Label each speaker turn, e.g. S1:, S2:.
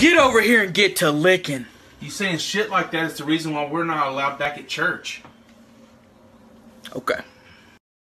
S1: Get over here and get to licking.
S2: You saying shit like that is the reason why we're not allowed back at church.
S1: Okay.